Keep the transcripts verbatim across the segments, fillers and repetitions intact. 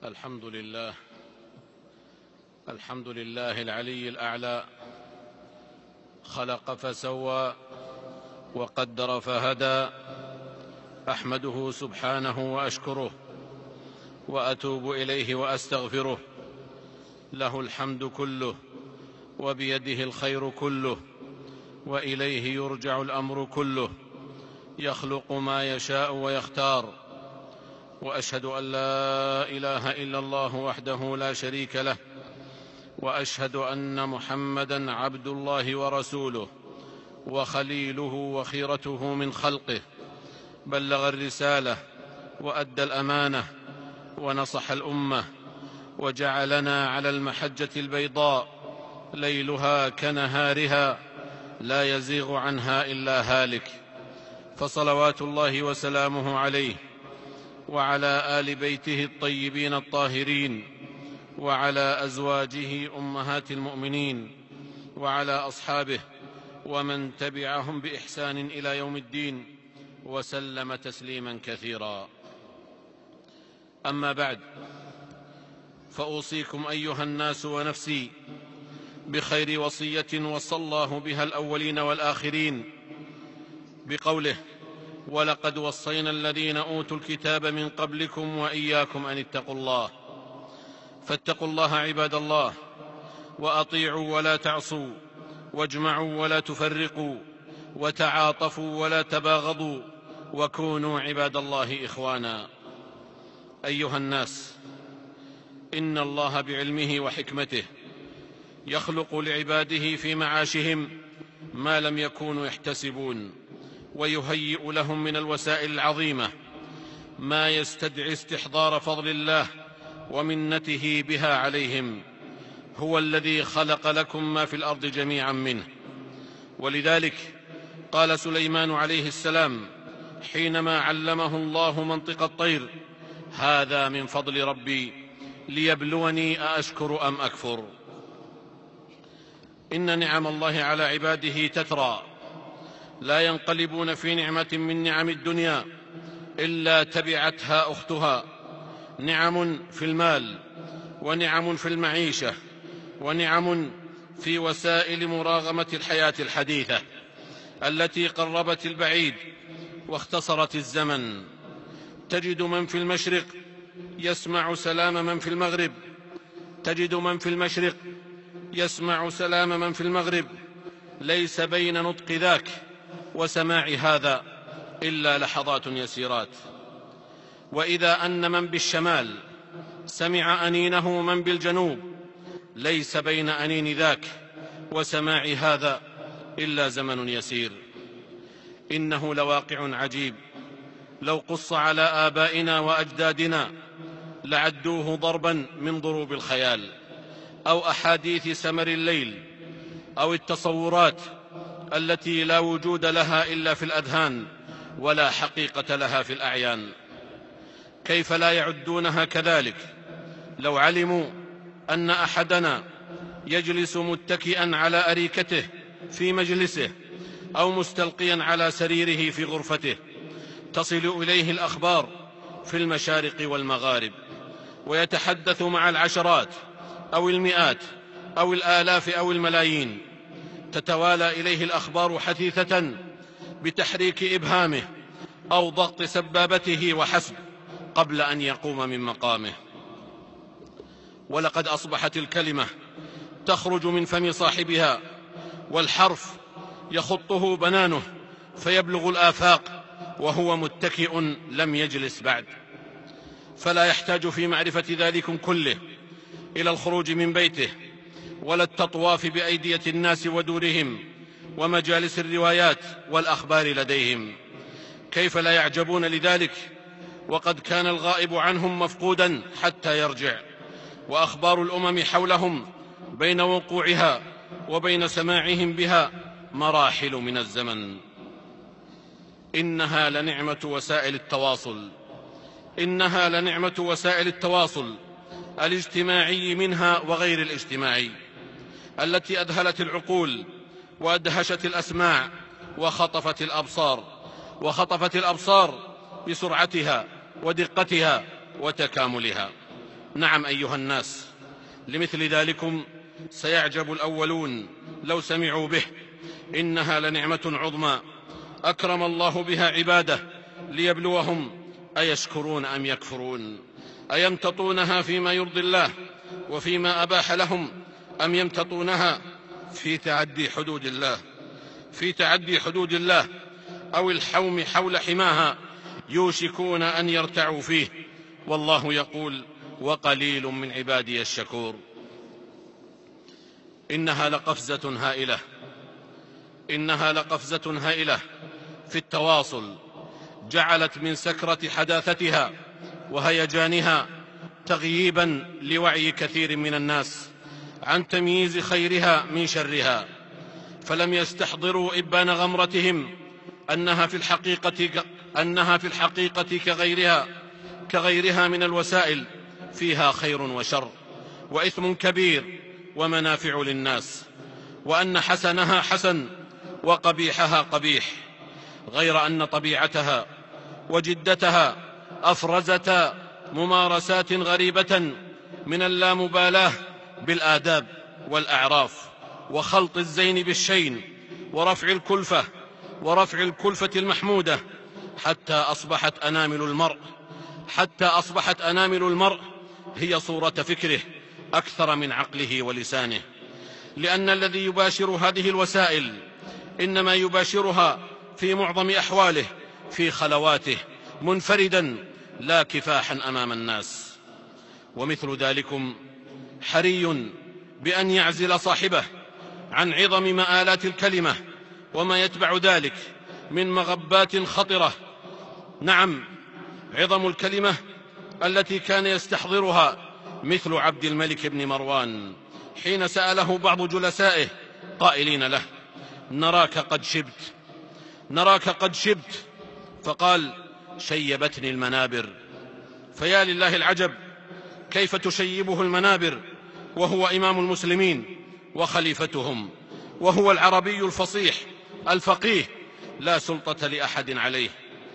الحمد لله الحمد لله العلي الأعلى، خلق فسوى وقدر فهدى. أحمده سبحانه وأشكره وأتوب إليه وأستغفره. له الحمد كله وبيده الخير كله، وإليه يرجع الأمر كله. يخلق ما يشاء ويختار، وأشهد أن لا إله إلا الله وحده لا شريك له، وأشهد أن محمدًا عبد الله ورسوله وخليله وخيرته من خلقه. بلغ الرسالة وأدى الأمانة ونصح الأمة، وجعلنا على المحجة البيضاء ليلها كنهارها لا يزيغ عنها إلا هالك. فصلوات الله وسلامه عليه وعلى آل بيته الطيبين الطاهرين، وعلى أزواجه أمهات المؤمنين، وعلى أصحابه ومن تبعهم بإحسان إلى يوم الدين، وسلم تسليما كثيرا. أما بعد، فأوصيكم أيها الناس ونفسي بخير وصية وصى الله بها الأولين والآخرين بقوله: ولقد وصينا الذين أوتوا الكتاب من قبلكم وإياكم أن اتقوا الله. فاتقوا الله عباد الله، وأطيعوا ولا تعصوا، واجمعوا ولا تفرقوا، وتعاطفوا ولا تباغضوا، وكونوا عباد الله إخوانا. أيها الناس، إن الله بعلمه وحكمته يخلق لعباده في معاشهم ما لم يكونوا يحتسبون، ويهيئ لهم من الوسائل العظيمة ما يستدعي استحضار فضل الله ومنته بها عليهم. هو الذي خلق لكم ما في الأرض جميعا منه. ولذلك قال سليمان عليه السلام حينما علمه الله منطق الطير: هذا من فضل ربي ليبلوني أأشكر أم أكفر. إن نعم الله على عباده تترى، لا ينقلبون في نعمة من نعم الدنيا إلا تبعتها أختها. نعم في المال، ونعم في المعيشة، ونعم في وسائل مراغمة الحياة الحديثة التي قربت البعيد واختصرت الزمن. تجد من في المشرق يسمع سلام من في المغرب تجد من في المشرق يسمع سلام من في المغرب ليس بين نطق ذاك وسماع هذا إلا لحظات يسيرات. وإذا أن من بالشمال سمع أنينه من بالجنوب ليس بين أنين ذاك وسماع هذا إلا زمن يسير. إنه لواقع عجيب، لو قص على آبائنا وأجدادنا لعدوه ضربا من ضروب الخيال، أو أحاديث سمر الليل، أو التصورات التي لا وجود لها إلا في الأذهان ولا حقيقة لها في الأعيان. كيف لا يعدونها كذلك لو علموا أن أحدنا يجلس متكئا على أريكته في مجلسه، أو مستلقيا على سريره في غرفته، تصل إليه الأخبار في المشارق والمغارب، ويتحدث مع العشرات أو المئات أو الآلاف أو الملايين. تتوالى إليه الأخبار حثيثة بتحريك إبهامه أو ضغط سبابته وحسب قبل أن يقوم من مقامه. ولقد أصبحت الكلمة تخرج من فم صاحبها، والحرف يخطه بنانه فيبلغ الآفاق وهو متكئ لم يجلس بعد. فلا يحتاج في معرفة ذلكم كله إلى الخروج من بيته، ولا التطواف بأيدية الناس ودورهم ومجالس الروايات والأخبار لديهم. كيف لا يعجبون لذلك وقد كان الغائب عنهم مفقودا حتى يرجع، وأخبار الأمم حولهم بين وقوعها وبين سماعهم بها مراحل من الزمن. إنها لنعمة وسائل التواصل إنها لنعمة وسائل التواصل الاجتماعي منها وغير الاجتماعي، التي أذهلت العقول وأدهشت الأسماع وخطفت الأبصار وخطفت الأبصار بسرعتها ودقتها وتكاملها. نعم أيها الناس، لمثل ذلكم سيعجب الأولون لو سمعوا به. إنها لنعمة عظمى أكرم الله بها عباده ليبلوهم أيشكرون أم يكفرون، أيمتطونها فيما يرضي الله وفيما أباح لهم، أم يمتطونها في تعدي حدود الله في تعدي حدود الله أو الحوم حول حماها يوشكون أن يرتعوا فيه. والله يقول: وقليل من عبادي الشكور. إنها لقفزة هائلة إنها لقفزة هائلة في التواصل، جعلت من سكرة حداثتها وهيجانها تغييبا لوعي كثير من الناس عن تمييز خيرها من شرها، فلم يستحضروا إبان غمرتهم أنها في الحقيقة أنها في الحقيقة كغيرها كغيرها من الوسائل، فيها خير وشر وإثم كبير ومنافع للناس، وأن حسنها حسن وقبيحها قبيح، غير أن طبيعتها وجدتها أفرزتا ممارسات غريبة من اللامبالاة بالآداب والأعراف، وخلط الزين بالشين، ورفع الكلفة ورفع الكلفة المحمودة، حتى أصبحت أنامل المرء حتى أصبحت أنامل المرء هي صورة فكره أكثر من عقله ولسانه، لأن الذي يباشر هذه الوسائل إنما يباشرها في معظم أحواله في خلواته منفردا لا كفاحا أمام الناس. ومثل ذلكم حري بأن يعزل صاحبه عن عظم مآلات الكلمة وما يتبع ذلك من مغبات خطرة. نعم، عظم الكلمة التي كان يستحضرها مثل عبد الملك بن مروان حين سأله بعض جلسائه قائلين له: نراك قد شبت نراك قد شبت فقال: شيبتني المنابر. فيا لله العجب، كيف تشيبه المنابر وهو إمام المسلمين وخليفتهم، وهو العربي الفصيح الفقيه لا سلطة لأحد عليه.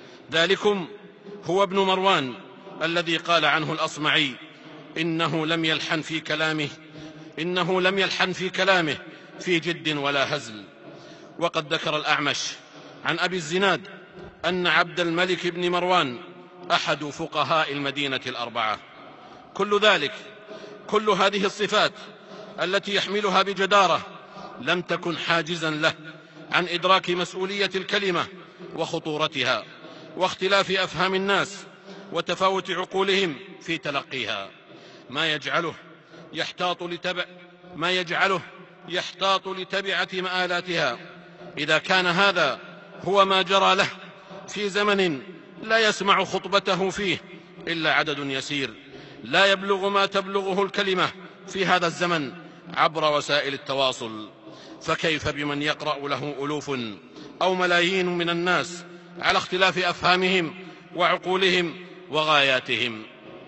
ذلكم هو ابن مروان الذي قال عنه الأصمعي: إنه لم يلحن في كلامه إنه لم يلحن في كلامه في جد ولا هزل. وقد ذكر الأعمش عن أبي الزناد أن عبد الملك بن مروان أحد فقهاء المدينة الأربعة. كل ذلك كل هذه الصفات التي يحملها بجدارة لم تكن حاجزا له عن إدراك مسؤولية الكلمة وخطورتها واختلاف أفهام الناس وتفاوت عقولهم في تلقيها، ما يجعله يحتاط لتبع ما يجعله يحتاط لتبعة مآلاتها. إذا كان هذا هو ما جرى له في زمن لا يسمع خطبته فيه إلا عدد يسير لا يبلغ ما تبلغه الكلمة في هذا الزمن عبر وسائل التواصل، فكيف بمن يقرأ له ألوف أو ملايين من الناس على اختلاف أفهامهم وعقولهم وغاياتهم.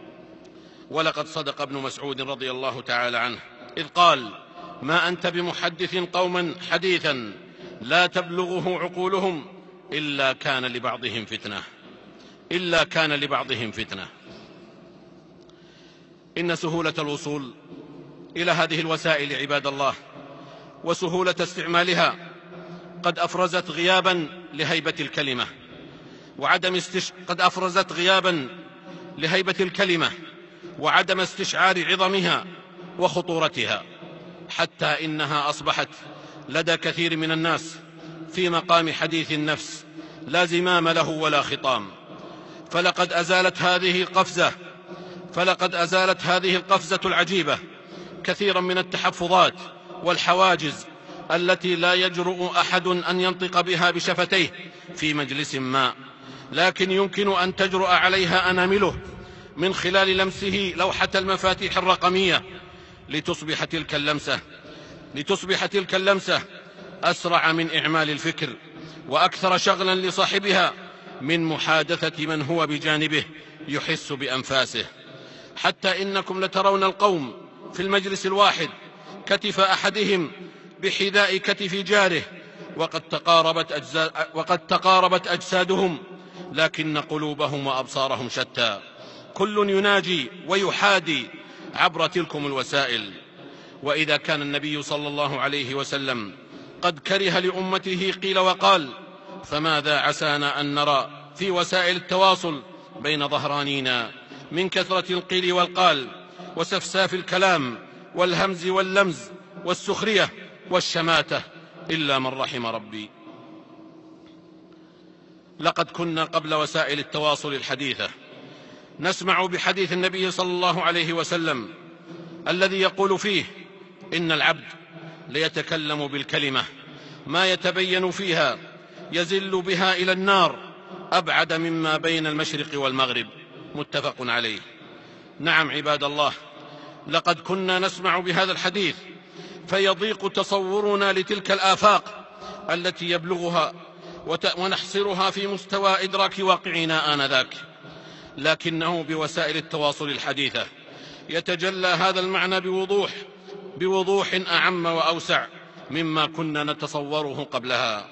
ولقد صدق ابن مسعود رضي الله تعالى عنه إذ قال: ما أنت بمحدث قوما حديثا لا تبلغه عقولهم إلا كان لبعضهم فتنة إلا كان لبعضهم فتنة. إن سهولة الوصول إلى هذه الوسائل عباد الله وسهولة استعمالها قد أفرزت غيابا لهيبة الكلمة وعدم استش... قد أفرزت غيابا لهيبة الكلمة وعدم استشعار عظمها وخطورتها، حتى إنها أصبحت لدى كثير من الناس في مقام حديث النفس لا زمام له ولا خطام. فلقد أزالت هذه القفزة فلقد أزالت هذه القفزة العجيبة كثيرا من التحفظات والحواجز التي لا يجرؤ أحد أن ينطق بها بشفتيه في مجلس ما، لكن يمكن أن تجرؤ عليها أنامله من خلال لمسه لوحة المفاتيح الرقمية لتصبح تلك اللمسة لتصبح تلك اللمسة أسرع من إعمال الفكر وأكثر شغلا لصاحبها من محادثة من هو بجانبه يحس بأنفاسه، حتى إنكم لترون القوم في المجلس الواحد كتف أحدهم بحذاء كتف جاره وقد تقاربت, أجزا وقد تقاربت أجسادهم، لكن قلوبهم وأبصارهم شتى. كل يناجي ويحادي عبر تلكم الوسائل. وإذا كان النبي صلى الله عليه وسلم قد كره لأمته قيل وقال، فماذا عسانا أن نرى في وسائل التواصل بين ظهرانينا من كثرة القيل والقال وسفساف الكلام والهمز واللمز والسخرية والشماتة إلا من رحم ربي. لقد كنا قبل وسائل التواصل الحديثة نسمع بحديث النبي صلى الله عليه وسلم الذي يقول فيه: إن العبد ليتكلم بالكلمة ما يتبين فيها يزل بها إلى النار أبعد مما بين المشرق والمغرب. متفق عليه. نعم عباد الله، لقد كنا نسمع بهذا الحديث فيضيق تصورنا لتلك الآفاق التي يبلغها ونحصرها في مستوى إدراك واقعنا آنذاك، لكنه بوسائل التواصل الحديثة يتجلى هذا المعنى بوضوح بوضوح أعم وأوسع مما كنا نتصوره قبلها.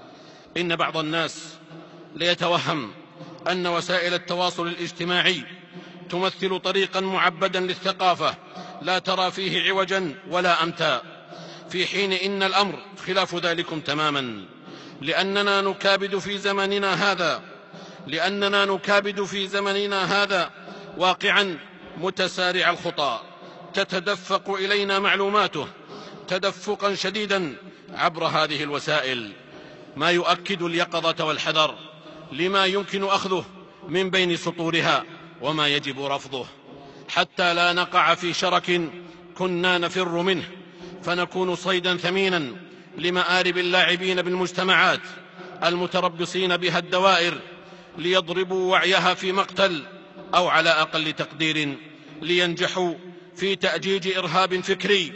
إن بعض الناس ليتوهم أن وسائل التواصل الاجتماعي تمثل طريقا معبدا للثقافة لا ترى فيه عوجا ولا أمتا، في حين إن الأمر خلاف ذلكم تماما، لأننا نكابد في زمننا هذا لأننا نكابد في زمننا هذا واقعا متسارع الخطى تتدفق إلينا معلوماته تدفقا شديدا عبر هذه الوسائل، ما يؤكد اليقظة والحذر لما يمكن أخذه من بين سطورها وما يجب رفضه، حتى لا نقع في شرك كنا نفر منه فنكون صيدا ثمينا لمآرب اللاعبين بالمجتمعات المتربصين بها الدوائر ليضربوا وعيها في مقتل، أو على أقل تقدير لينجحوا في تأجيج إرهاب فكري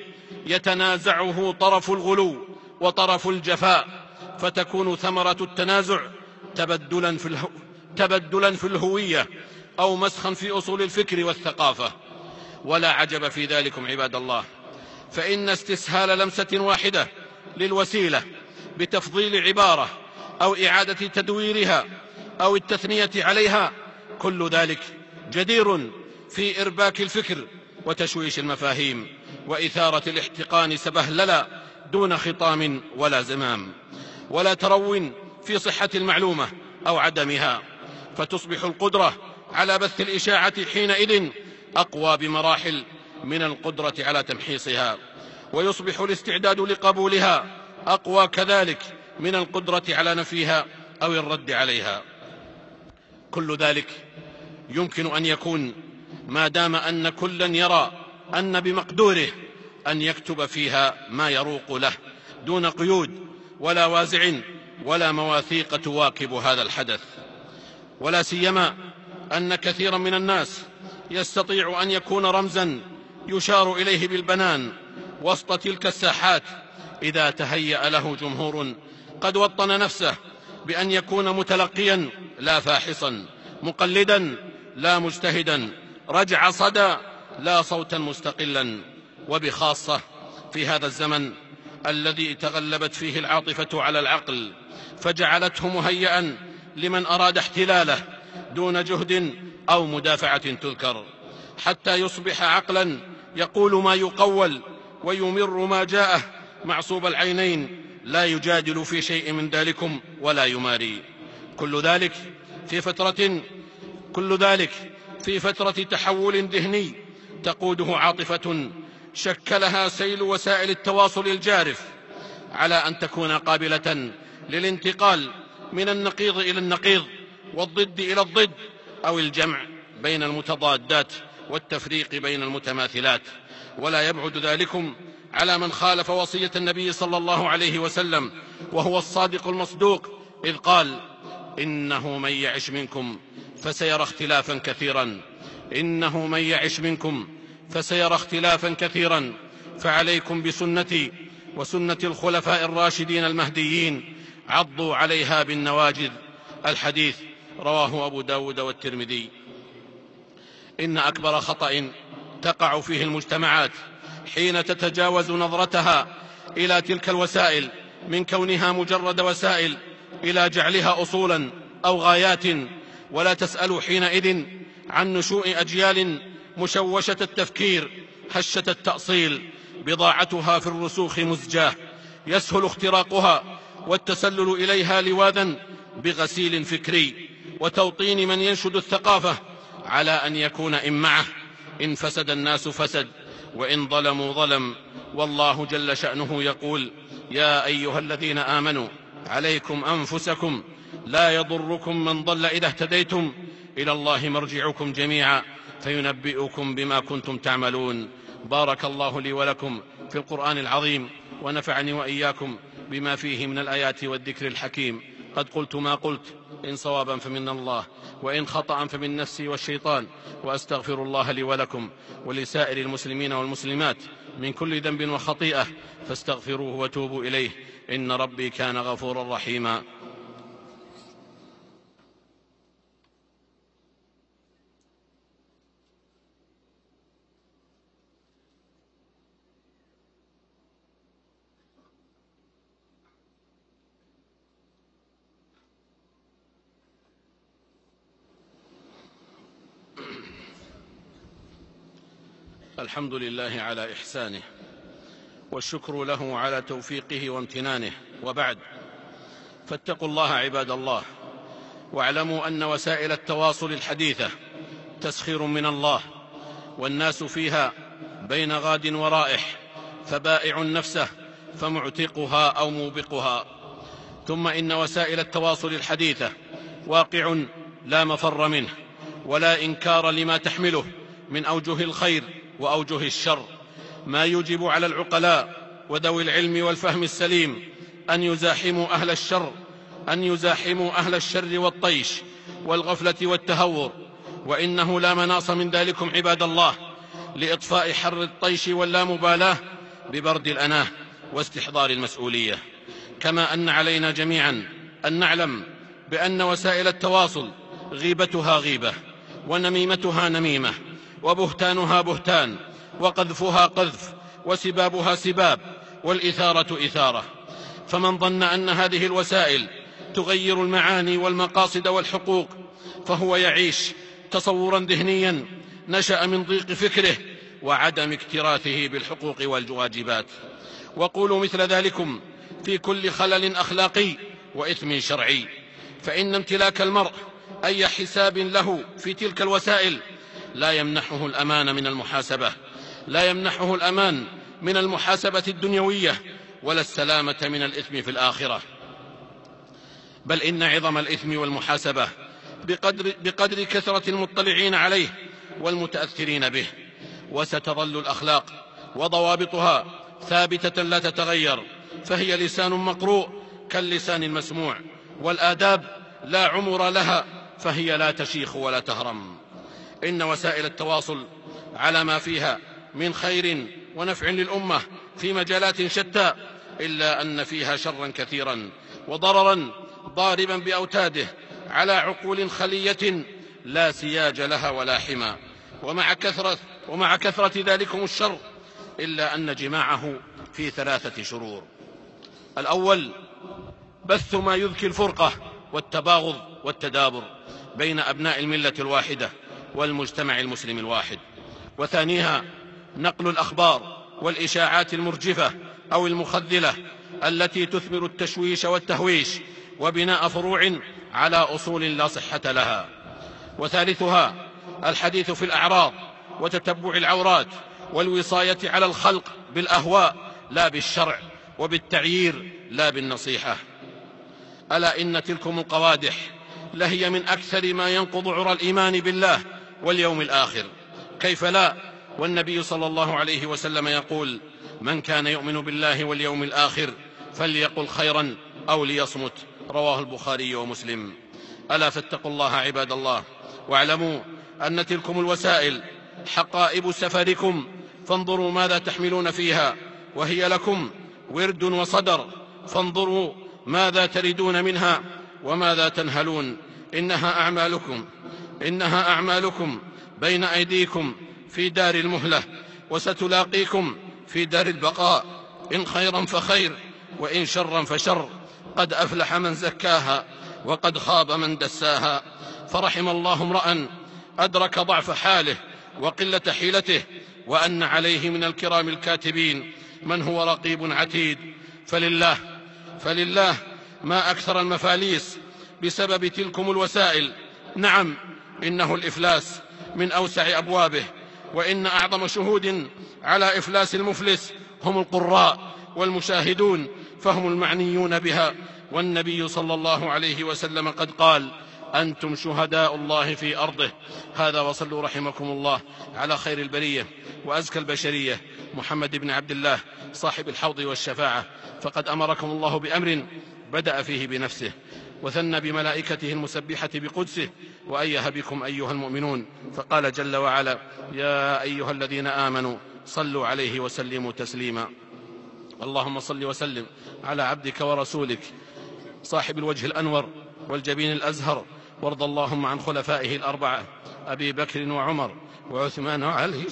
يتنازعه طرف الغلو وطرف الجفاء، فتكون ثمرة التنازع تبدلا في, الهو... تبدلا في الهوية أو مسخا في أصول الفكر والثقافة. ولا عجب في ذلكم عباد الله، فإن استسهال لمسة واحدة للوسيلة بتفضيل عبارة أو إعادة تدويرها أو التثنية عليها، كل ذلك جدير في إرباك الفكر وتشويش المفاهيم وإثارة الاحتقان سبهللا دون خطام ولا زمام ولا ترو في صحة المعلومة أو عدمها، فتصبح القدرة على بث الإشاعة حينئذ أقوى بمراحل من القدرة على تمحيصها، ويصبح الاستعداد لقبولها أقوى كذلك من القدرة على نفيها أو الرد عليها. كل ذلك يمكن أن يكون ما دام أن كلا يرى أن بمقدوره أن يكتب فيها ما يروق له دون قيود ولا وازع ولا مواثيق تواكب هذا الحدث. ولا سيما أن كثيرا من الناس يستطيع أن يكون رمزا يشار إليه بالبنان وسط تلك الساحات إذا تهيأ له جمهور قد وطن نفسه بأن يكون متلقيا لا فاحصا، مقلدا لا مجتهدا، رجع صدى لا صوتا مستقلا. وبخاصة في هذا الزمن الذي تغلبت فيه العاطفة على العقل فجعلته مهيئا لمن أراد احتلاله دون جهد أو مدافعة تذكر، حتى يصبح عقلا يقول ما يقول ويمر ما جاءه معصوب العينين، لا يجادل في شيء من ذلكم ولا يماري. كل ذلك في فترة كل ذلك في فترة تحول ذهني تقوده عاطفة شكلها سيل وسائل التواصل الجارف على أن تكون قابلة للانتقال من النقيض إلى النقيض والضد إلى الضد، أو الجمع بين المتضادات والتفريق بين المتماثلات. ولا يبعد ذلكم على من خالف وصية النبي صلى الله عليه وسلم وهو الصادق المصدوق إذ قال: إنه من يعش منكم فسيرى اختلافا كثيرا إنه من يعش منكم فسيرى اختلافا كثيرا فعليكم بسنتي وسنة الخلفاء الراشدين المهديين عضوا عليها بالنواجذ. الحديث رواه أبو داود والترمذي. إن أكبر خطأ تقع فيه المجتمعات حين تتجاوز نظرتها إلى تلك الوسائل من كونها مجرد وسائل إلى جعلها أصولا أو غايات، ولا تسأل حينئذ عن نشوء أجيال مشوشة التفكير هشة التأصيل، بضاعتها في الرسوخ مزجاه، يسهل اختراقها والتسلل إليها لواذا بغسيل فكري وتوطين من ينشد الثقافة على أن يكون إن معه إن فسد الناس فسد وإن ظلموا ظلم. والله جل شأنه يقول: يا أيها الذين آمنوا عليكم أنفسكم لا يضركم من ضل إذا اهتديتم إلى الله مرجعكم جميعا فينبئكم بما كنتم تعملون. بارك الله لي ولكم في القرآن العظيم، ونفعني وإياكم بما فيه من الآيات والذكر الحكيم. قد قلت ما قلت، إن صوابا فمن الله وإن خطأ فمن نفسي والشيطان، وأستغفر الله لي ولكم ولسائر المسلمين والمسلمات من كل ذنب وخطيئة، فاستغفروه وتوبوا إليه، إن ربي كان غفورا رحيما. الحمد لله على إحسانه، والشكر له على توفيقه وامتنانه، وبعد، فاتقوا الله عباد الله، واعلموا أن وسائل التواصل الحديثة تسخير من الله، والناس فيها بين غاد ورائح، فبائع نفسه فمعتقها أو موبقها. ثم إن وسائل التواصل الحديثة واقع لا مفر منه ولا إنكار لما تحمله من أوجه الخير وأوجه الشر، ما يجب على العقلاء وذوي العلم والفهم السليم أن يزاحموا أهل الشر أن يزاحموا أهل الشر والطيش والغفلة والتهور. وإنه لا مناص من ذلكم عباد الله لإطفاء حر الطيش واللامبالاة ببرد الأناه واستحضار المسؤولية. كما أن علينا جميعا أن نعلم بأن وسائل التواصل غيبتها غيبة، ونميمتها نميمة، وبهتانها بهتان، وقذفها قذف، وسبابها سباب، والإثارة إثارة. فمن ظن أن هذه الوسائل تغير المعاني والمقاصد والحقوق فهو يعيش تصورا ذهنيا نشأ من ضيق فكره وعدم اكتراثه بالحقوق والواجبات. وقولوا مثل ذلكم في كل خلل أخلاقي وإثم شرعي، فإن امتلاك المرء أي حساب له في تلك الوسائل لا يمنحه الأمان من المحاسبة لا يمنحه الأمان من المحاسبة الدنيوية ولا السلامة من الإثم في الآخرة. بل إن عظم الإثم والمحاسبة بقدر, بقدر كثرة المطلعين عليه والمتأثرين به. وستظل الأخلاق وضوابطها ثابتة لا تتغير، فهي لسان مقروء كاللسان المسموع، والآداب لا عمر لها، فهي لا تشيخ ولا تهرم. إن وسائل التواصل على ما فيها من خير ونفع للأمة في مجالات شتى، إلا أن فيها شرا كثيرا وضررا ضاربا بأوتاده على عقول خلية لا سياج لها ولا حمى. ومع كثرة, ومع كثرة ذلكم الشر إلا أن جماعه في ثلاثة شرور. الأول بث ما يذكي الفرقة والتباغض والتدابر بين أبناء الملة الواحدة والمجتمع المسلم الواحد. وثانيها نقل الأخبار والإشاعات المرجفة أو المخذلة التي تثمر التشويش والتهويش وبناء فروع على أصول لا صحة لها. وثالثها الحديث في الأعراض وتتبع العورات والوصاية على الخلق بالأهواء لا بالشرع، وبالتعيير لا بالنصيحة. ألا إن تلكم القوادح لهي من أكثر ما ينقض عرى الإيمان بالله واليوم الآخر. كيف لا، والنبي صلى الله عليه وسلم يقول: من كان يؤمن بالله واليوم الآخر فليقل خيرا أو ليصمت، رواه البخاري ومسلم. ألا فاتقوا الله عباد الله، واعلموا أن تلكم الوسائل حقائب سفركم، فانظروا ماذا تحملون فيها، وهي لكم ورد وصدر، فانظروا ماذا تردون منها وماذا تنهلون. إنها أعمالكم إنها أعمالكم بين أيديكم في دار المهلة، وستلاقيكم في دار البقاء، إن خيرا فخير وإن شرا فشر. قد أفلح من زكاها وقد خاب من دساها. فرحم الله امرأ أدرك ضعف حاله وقلة حيلته، وأن عليه من الكرام الكاتبين من هو رقيب عتيد. فلله فلله ما أكثر المفاليس بسبب تلكم الوسائل. نعم، إنه الإفلاس من أوسع أبوابه، وإن أعظم شهود على إفلاس المفلس هم القراء والمشاهدون، فهم المعنيون بها. والنبي صلى الله عليه وسلم قد قال: أنتم شهداء الله في أرضه. هذا وصلوا رحمكم الله على خير البرية وأزكى البشرية محمد بن عبد الله صاحب الحوض والشفاعة، فقد أمركم الله بأمر بدأ فيه بنفسه، وثنى بملائكته المسبحة بقدسه، وأيه بكم أيها المؤمنون، فقال جل وعلا: يا أيها الذين آمنوا صلوا عليه وسلموا تسليما. اللهم صل وسلم على عبدك ورسولك صاحب الوجه الأنور والجبين الأزهر، وارض اللهم عن خلفائه الأربعة أبي بكر وعمر وعثمان وعلي،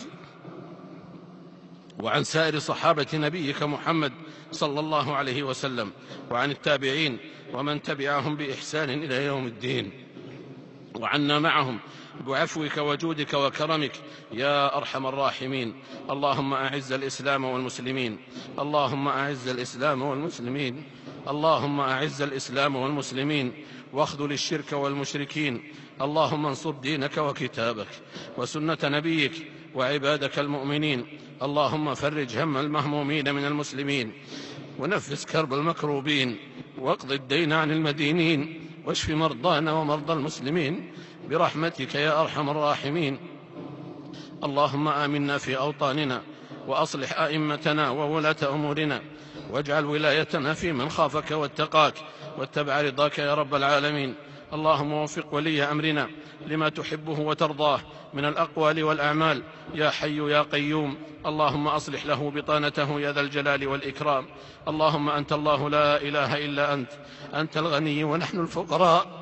وعن سائر صحابة نبيك محمد صلى الله عليه وسلم، وعن التابعين ومن تبعهم بإحسان إلى يوم الدين، وعنا معهم بعفوك وجودك وكرمك يا أرحم الراحمين. اللهم أعز الإسلام والمسلمين، اللهم أعز الإسلام والمسلمين، اللهم أعز الإسلام والمسلمين، واخذل الشرك والمشركين. اللهم انصر دينك وكتابك وسنة نبيك وعبادك المؤمنين. اللهم فرج هم المهمومين من المسلمين، ونفس كرب المكروبين، واقض الدين عن المدينين، واشف مرضانا ومرضى المسلمين برحمتك يا أرحم الراحمين. اللهم آمنا في أوطاننا، وأصلح أئمتنا وولاة أمورنا، واجعل ولايتنا في من خافك واتقاك واتبع رضاك يا رب العالمين. اللهم وفق ولي أمرنا لما تحبه وترضاه من الأقوال والأعمال يا حي يا قيوم. اللهم أصلح له بطانته يا ذا الجلال والإكرام. اللهم أنت الله لا إله إلا أنت، أنت الغني ونحن الفقراء.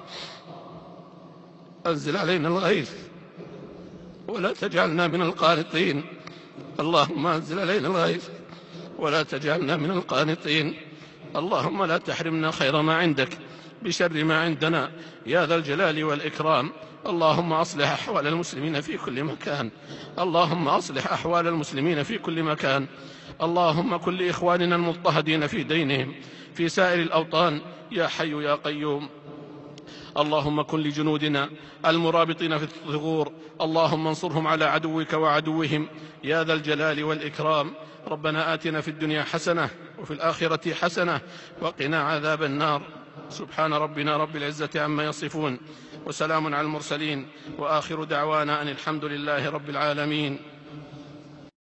أنزل علينا الغيث ولا تجعلنا من القانطين. اللهم أنزل علينا الغيث ولا تجعلنا من القانطين. اللهم لا تحرمنا خير ما عندك بشر ما عندنا يا ذا الجلال والإكرام. اللهم أصلح أحوال المسلمين في كل مكان، اللهم أصلح أحوال المسلمين في كل مكان. اللهم كن لإخواننا المضطهدين في دينهم في سائر الأوطان يا حي يا قيوم. اللهم كن لجنودنا المرابطين في الثغور، اللهم انصرهم على عدوك وعدوهم يا ذا الجلال والإكرام. ربنا آتنا في الدنيا حسنة وفي الآخرة حسنة وقنا عذاب النار. سبحان ربنا رب العزة عما يصفون، وسلام على المرسلين، وآخر دعوانا أن الحمد لله رب العالمين.